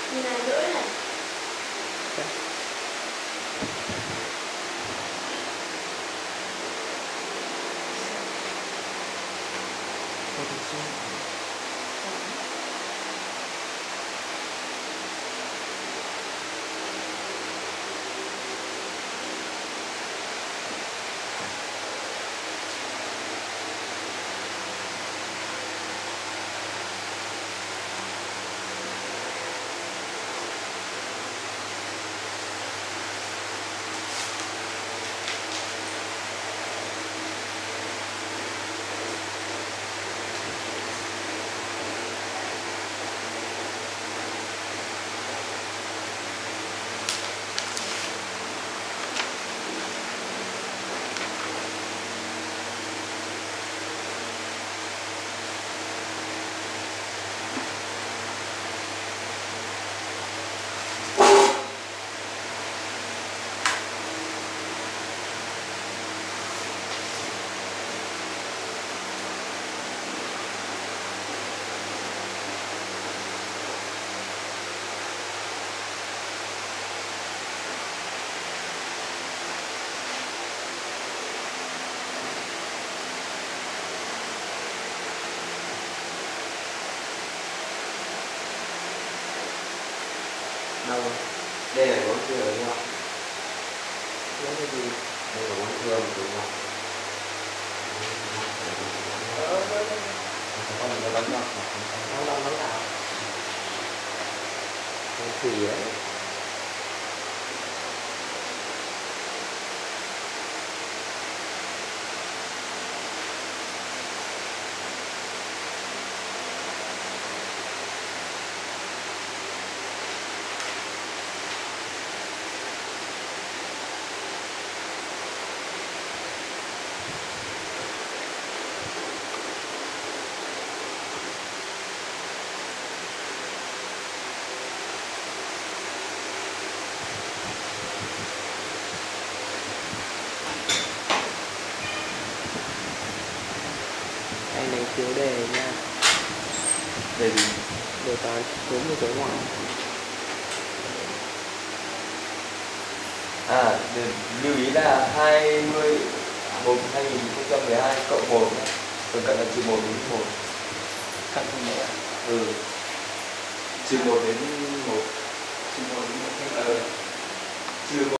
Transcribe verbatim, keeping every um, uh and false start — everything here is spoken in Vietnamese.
Nhìn này rưỡi này. Đâu? Đây là món dừa đúng không? Món cái gì? Đây là món dừa đúng không? Ờ, con mình có bánh ngọt mà không đâu bánh nào. Con thủy đấy. Anh đánh phiếu đề nha. Đề gì? Đề toán số một số ngoại. À, để lưu ý là hai mươi một hai nghìn không trăm mười hai cộng một, phần cận là trừ một đến một. Cận không nhẹ. Ừ. Trừ một đến một. Trừ một đến một. Ờ. Trừ một